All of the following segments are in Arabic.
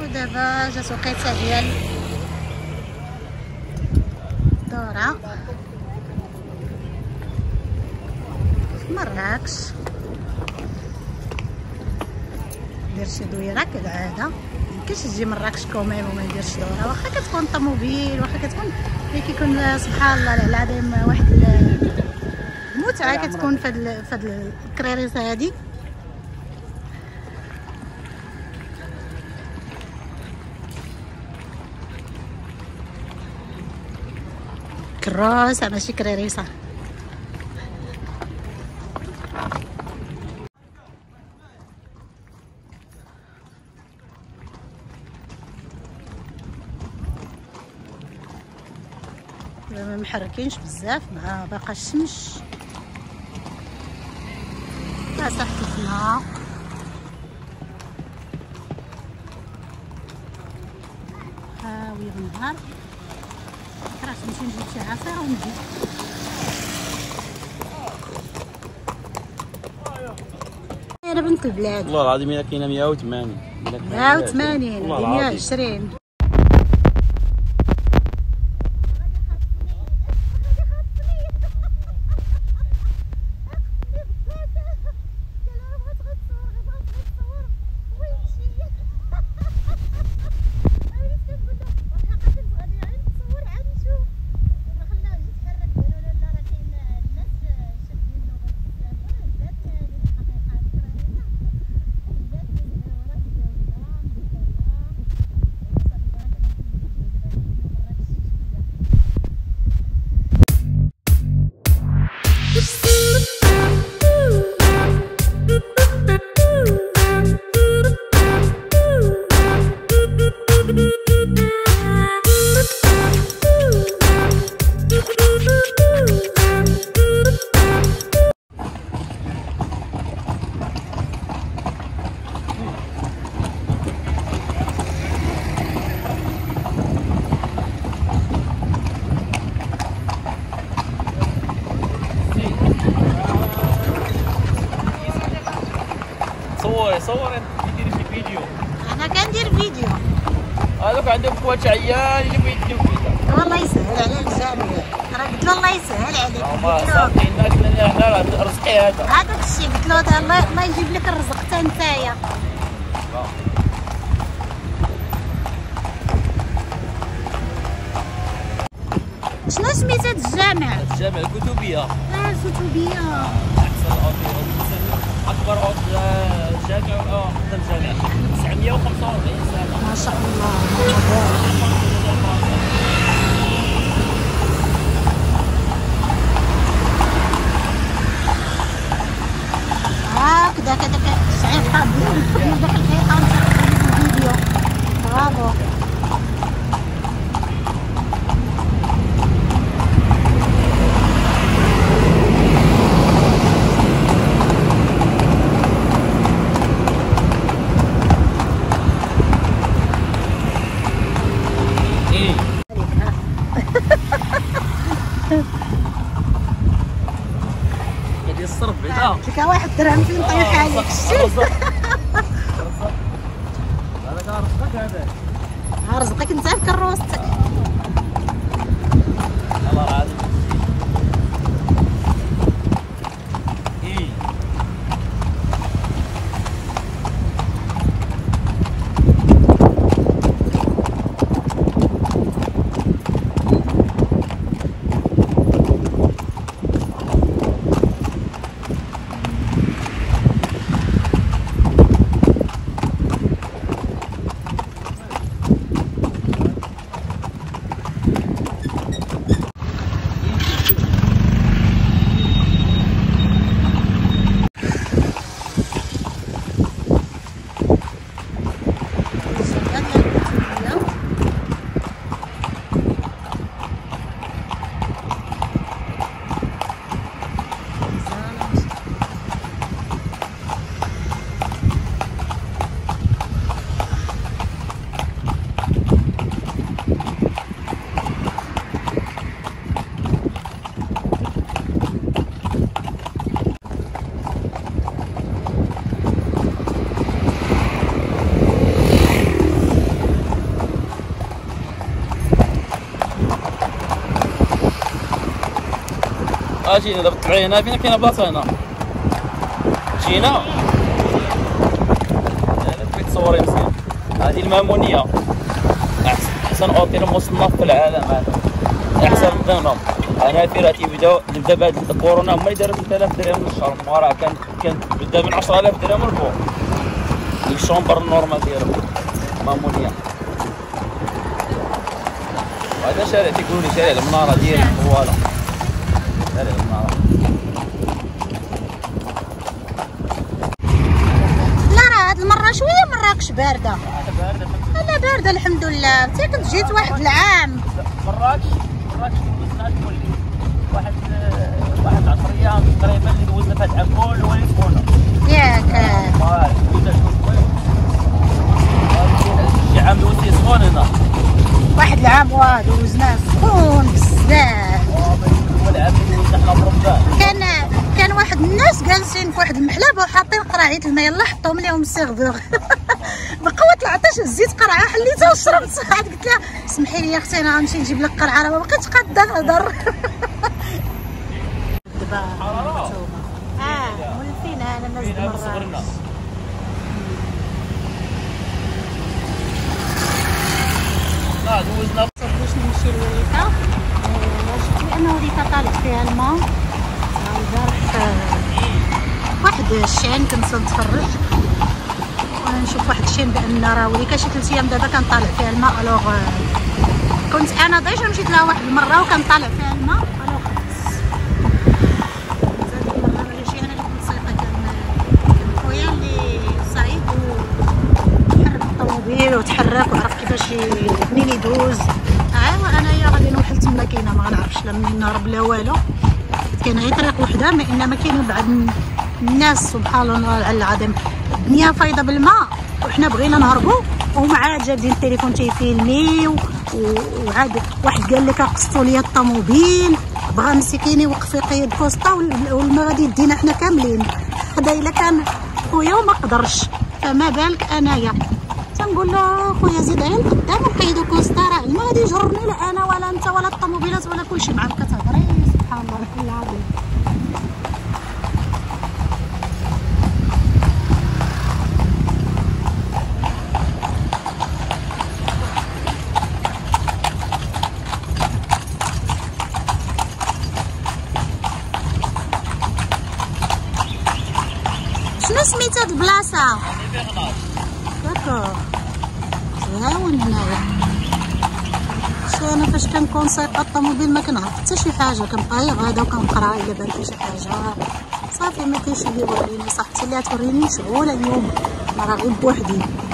ودابا جات وقيته ديال الدورة في مراكش. ندير شي دويرة كالعادة، ميمكنش تجي مراكش كوميم وما نديرش دورة، واخا كتكون طوموبيل، واخا كتكون ملي كيكون سبحان الله العظيم واحد المتعة كتكون فهاد الكريريسة هادي. كراسة ماشي كريريسة. ما محركينش بزاف مع باقا الشمس صح الفناء. هاوية بالنهار راه نمشي نجيب شي عصير ونجي. انا بنت البلاد والله العظيم الا كاينه 180 180 120. صور يدير شي فيديو. انا كندير فيديو. هذوك عندهم خوات عيان اللي بغيت يديروا فيديو. والله يسهل على الجميع، راه قلت له الله يسهل عليك. هما صافيين لنا حنا رزقي هذا. هذاك الشيء قلت له الله يجيب لك الرزق حتى نتايا. شنو سميت هاد الجامع؟ الجامع الكتبية. الكتبية. أكبر جامع أقدم جامع 945 سنة. ما شاء الله. هكذا كذا شعير حاضر في داك الحيطان في الفيديو. برافو. هادي الصرف بعدا ديك واحد درهم فين طيح عليك شتي. هذاك رزقك هذاك. رزقك انت بكروستك. والله العظيم. جينا دابا طلعي هنا فين كاينه بلاصه هنا جينا فيك تصوري مسكين. هذه المامونيه احسن اوتيل مصنف في العالم هذا احسن منهم. انا في راه نبدا بهاد الكورونا هما اللي داروا 3000 درهم للشهر وراه كان بدا من 10000 درهم لفوق الشومبر النورمال ديالو مامونيه. وهذا شارع تيقولوا لي شارع المناره ديال طواله شارع المناره. لا راه هاد المره شويه مراكش بارده. لا بارده الحمد لله. انت كنت جيت واحد العام مراكش دوزنا كل واحد 10 ايام تقريبا اللي دوزنا في هاد العام كله هو اللي سخونه ياك. شي عام دوزتي سخون هنا واحد العام دوزناه سخون بزاف. هو العام اللي دوزنا حنا برمضان كان واحد الناس جالسين في واحد المحلبه وحاطين قرعيه الماء يلاه حطهم لهم السيرفور بقوه العطش هزيت قرعه حليتها وشربت. عاد قلت لها سمحي لي يا اختي انا غنمشي نجيب لك قرعه راه ما بقيتش قاده نهضر. دابا مولفين انا الناس دابا دوزنا باش نمشي لوريكا. شفت بانه وريكا طالع فيها الماء. البارح واحد الشين كنت نتفرج وانا نشوف واحد الشين بان راه وريكا شي 3 ايام دابا كان طالع فيها الماء. الوغ كنت انا ضيجه مشيت لها واحد المره وكان طالع فيها الماء. الوغ هذيك المره ماشي انا اللي كنت سايقه كان خويا اللي صعيد وحرك الطوموبيل وتحرك وعرف كيفاش منين يدوز. ايوا انايا غادي نوحل تما كاينه ما غنعرفش لا منين نهرب لا والو. كاين غير طريق وحده ما انما كاينين بعض الناس سبحان الله العظيم الدنيا فايضه بالماء وحنا بغينا نهربوا وهم عاد جابدين التليفون تيفيلميو. وعاد واحد قال لك قصتوا لي الطوموبيل بغا مسكين يوقف يقيد كوسطا والماء غادي يدينا حنا كاملين. هذا الا كان خويا وما قدرش فما بالك انايا. تنقول له خويا زيد غير قدام ونقيدو كوسطا راه الماء غادي يجرني لا انا ولا انت ولا الطوموبيلات ولا كلشي معاك كتهضري. سبحان الله العظيم. شنو سميت هاد البلاصه؟ داكوغ زاون هنايا. انا فاش كنكون سايقه الطوموبيل ما كنعرف حتى شي حاجه كنبقى غادا وكنقرا الا بان لي شي حاجه صافي ما كاينش اللي يوريني. صاحبتي اللي غتوريني مشغوله اليوم راه غير بوحدي.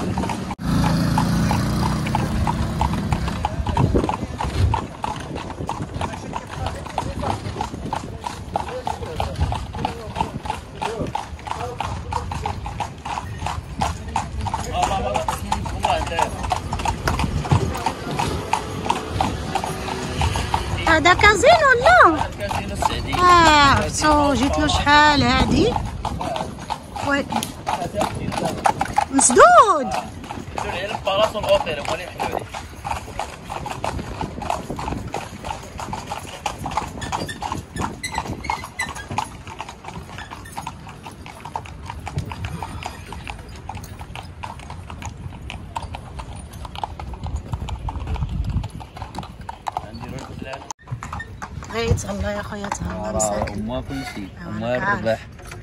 هذا كازينو لا؟ كازينو السعدي. عرفتو جيت له شحال هادي. وي مسدود. حلوا لي البلاصه والاوتيل هما اللي حلوا لي. تهلا يا خويا تهلا مساكن. هما كلشي هما الرباح.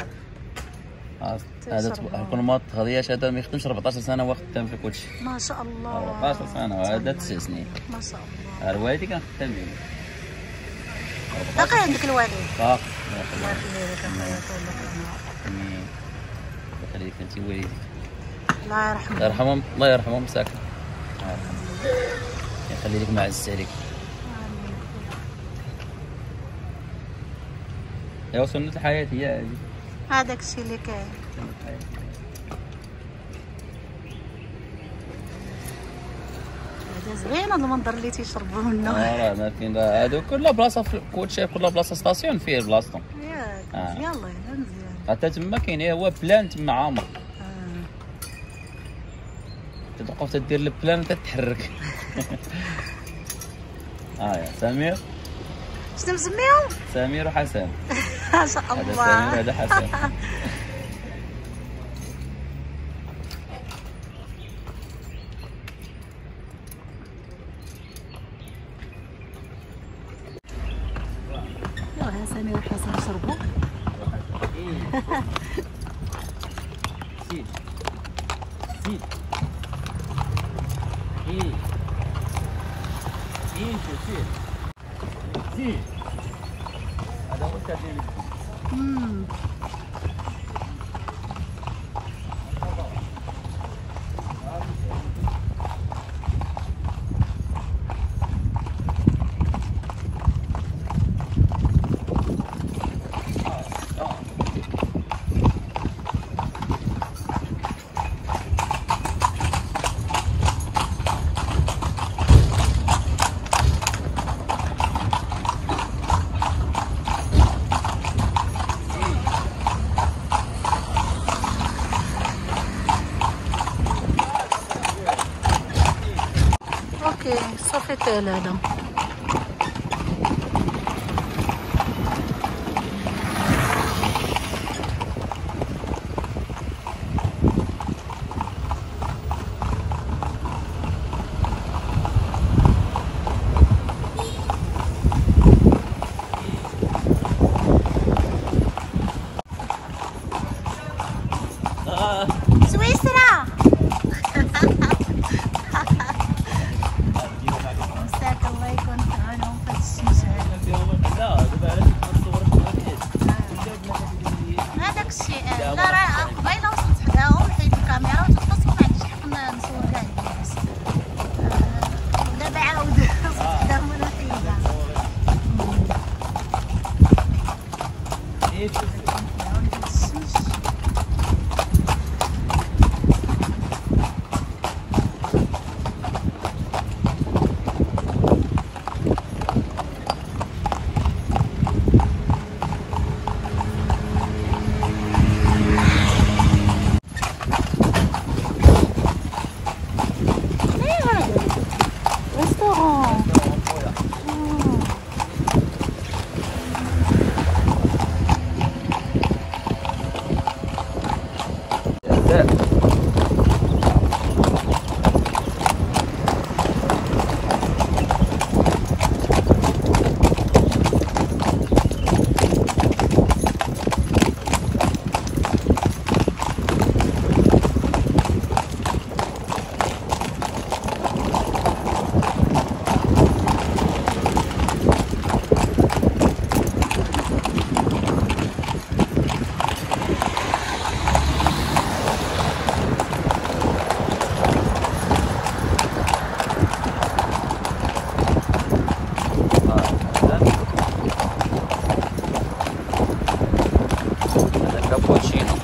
هذا كل ما تغذياش هذا ما يخدمش 14 سنه هو خدام في كلشي. ما شاء الله 14 سنه وهذا 9 سنين. ما شاء الله. الوالدي كان خدام ديالي. باقي عندك الوالد؟ باقي. الله يخليك اخويا طول امين. الله يخليك انت والديك. الله يرحمه. الله يرحمهم الله يرحمهم مساكن. الله يرحمهم. يخلي لك ما عزت عليك. ايوا سنة الحياة هي هذه. هذاك الشيء اللي كاين. هذا زوين هذا المنظر اللي تيشربوا منه. راه ما كاين هادو كل بلاصة في كلشي كل بلاصة ستاسيون فيه بلاصتهم. ياك مزيان الله مزيان. حتى تما كاين هو بلان تما عامر. تتوقف تدير البلان وتتحرك. يا سمير شنو مسميهم؟ سمير وحسن. ما شاء هذا الله. سمير وهذا حسن. يلا سمير وحسن نشربوا. سيد سيد سيد سيد سيد هذا هو التعليم. اوكي صافي تال هذا. سويسرا. مساك الله يكون في عونهم في هاد الشمس هذا. لا دابا علاش تصور هذاك الشيء لا راه قبيله وصلت حداهم حيت الكاميرا وتفقص وما عنديش الحق نصور كاع الناس. دابا عاود وصلت حداهم وانا حيده. الشمس. ريستورون. كابوتشينو.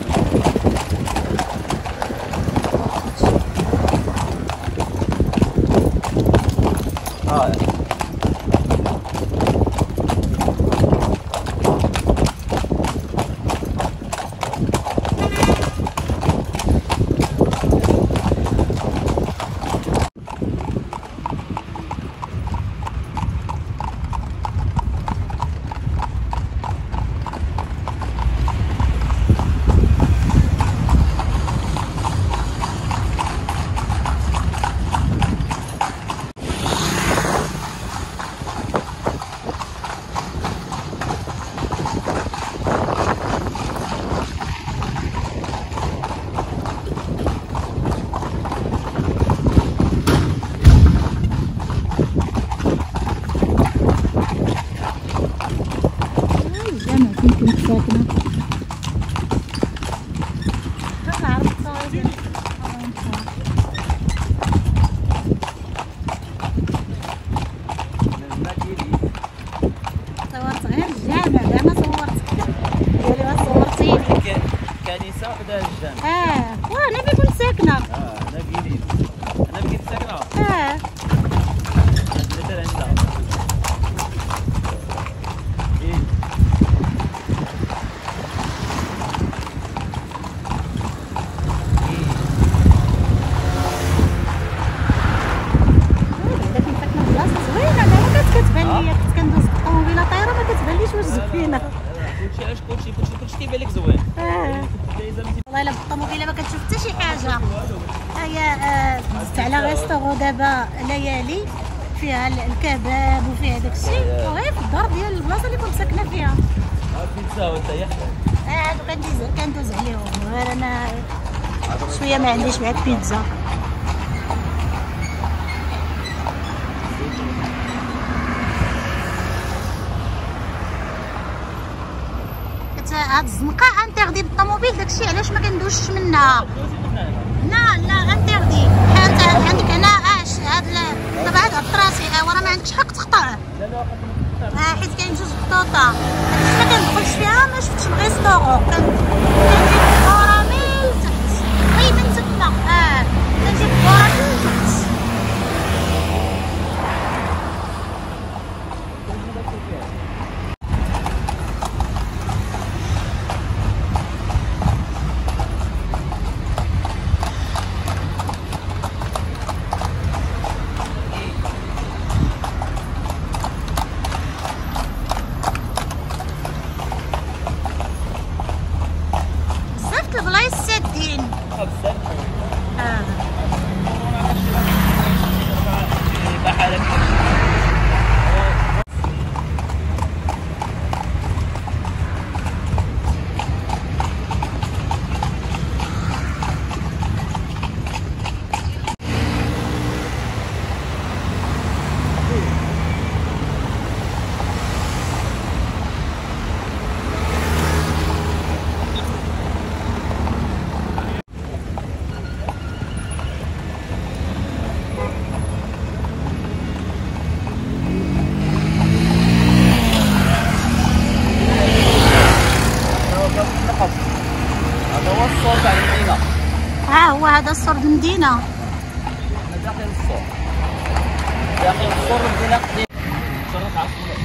فيها. هي دزت على ريستورو دابا ليالي فيها الكباب وفيها داكشي، وغير في الدار ديال البلاصه اللي كنت ساكنه فيها. البيتزا وانت يحيى هادو كندوز عليهم، غير انا شويه ما عنديش مع البيتزا. هاد الزنقه انتردي بالطوموبيل، داكشي علاش ما كندوزش منها. لا انتردي. بحال عندك هنا هاد دابا هاد الطراسي ورا ما عندكش حق تقطع. حيت كاين جوج خطوطه، ما كندخلش فيها. ما شفتش الريستورون، كنجيب الكره من تحت، غير من تما. كنجيب الكره من تحت. بزاف د البلايص سادين. هذا هو الصور تاع المدينة. ها هو هذا السور المدينة. حنا داخل الصور، داخل الصور المدينة قديم. شرق عاصمة.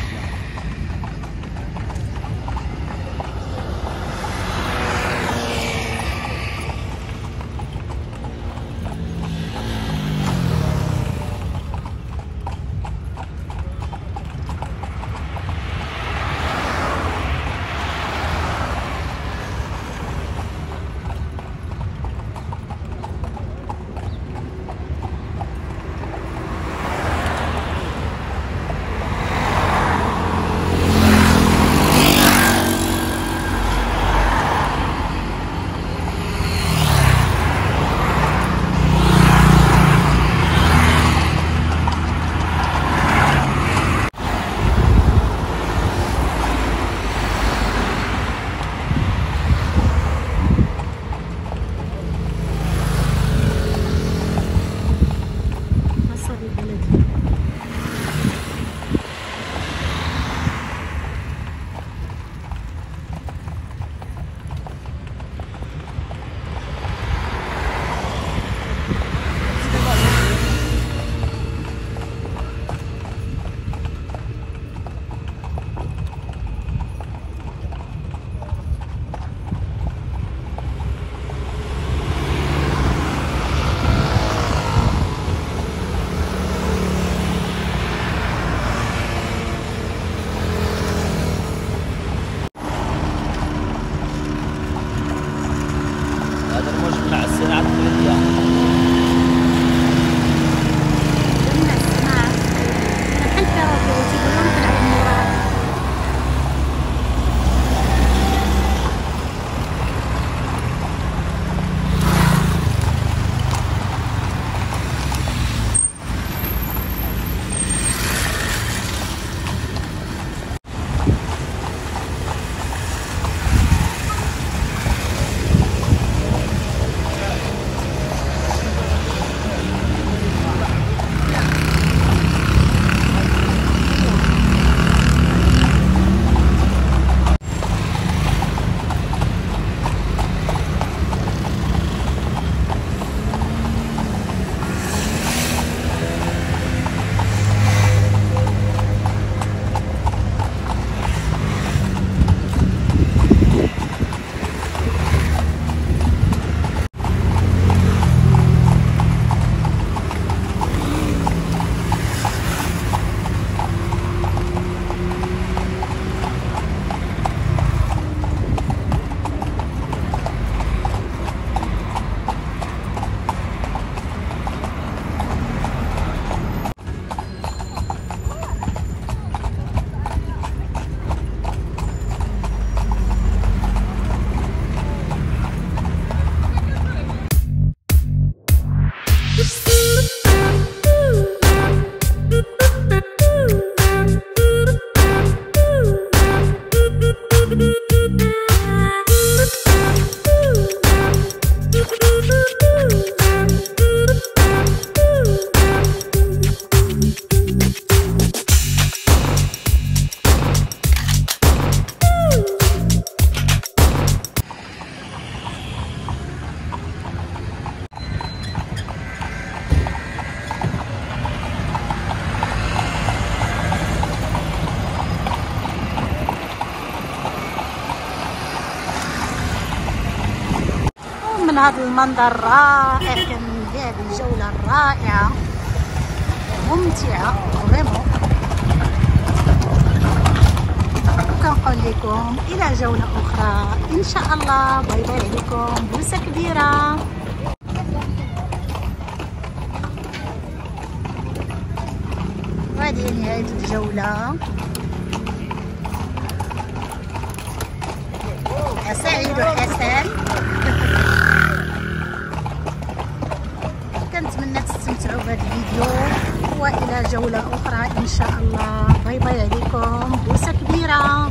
المنظر رائع، كان هذه الجولة رائعة ممتعة فريمون. وكنقول لكم إلى جولة أخرى إن شاء الله. باي باي عليكم، بوسة كبيرة. وهذه نهاية الجولة. سعيد وحسن. كنتمنى تستمتعوا بهذا الفيديو، والى جولة اخرى ان شاء الله. باي باي عليكم، بوسة كبيرة.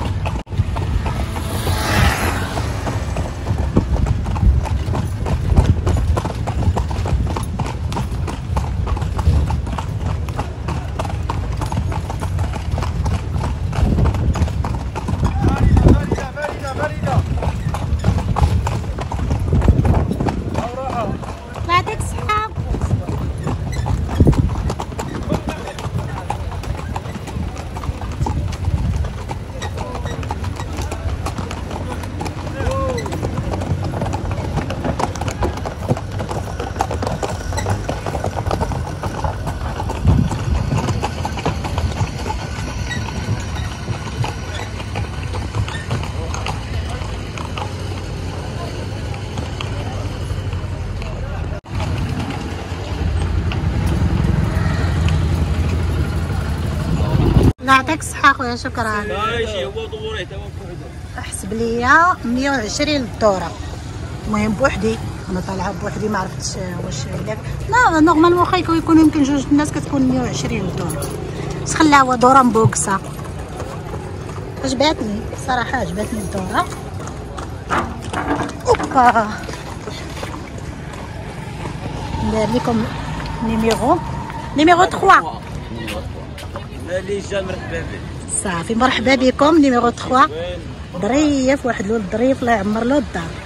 لا يعطيك الصحة خويا، شكرا. ماشي، هو دوري تا هو احسب ليا 120 للدورة. المهم بوحدي، انا طالعة بوحدي، ما عرفتش واش لا نورمالمون واخا يكون يمكن جوج الناس كتكون 120 للدورة، بس خلاها هو دورة مبوكسة. عجباتني صراحة، عجباتني الدورة. اوبا ندير لكم نيميرو 3. اللي جا مرحبا بك. صافي، مرحبا بكم. نيميرو 3 ظريف، واحد الولد ظريف الله يعمر له الدار.